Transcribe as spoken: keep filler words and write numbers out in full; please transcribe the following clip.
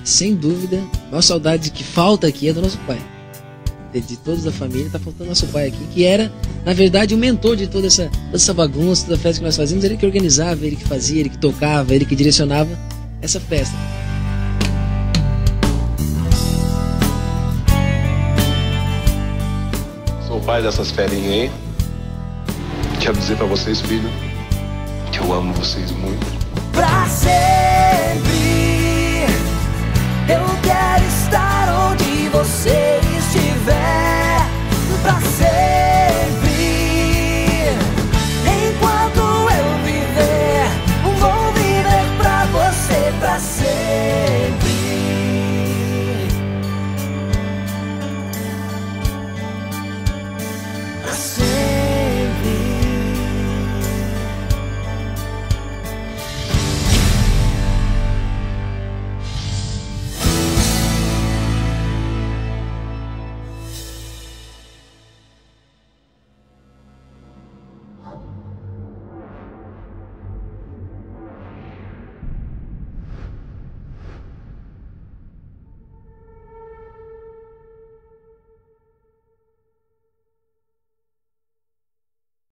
sem dúvida, a maior saudade que falta aqui é do nosso pai. De, de todos da família, tá faltando nosso pai aqui, que era, na verdade, o mentor de toda essa, toda essa bagunça, toda a festa que nós fazíamos. Ele que organizava, ele que fazia, ele que tocava, ele que direcionava essa festa. Sou o pai dessas ferinhas aí. Quero dizer pra vocês, filho, que eu amo vocês muito. Pra sempre, eu quero estar onde você estiver. Pra sempre.